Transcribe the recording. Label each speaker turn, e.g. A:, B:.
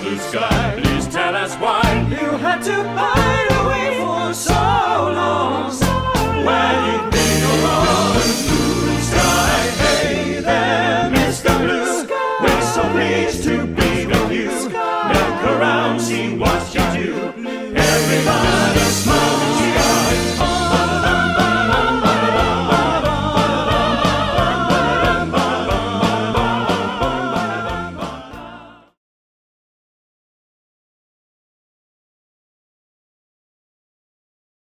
A: blue sky. Please tell us why
B: you had to hide away for so long. When you'd been alone, blue sky. Hey there, Mr. Blue, we're so pleased to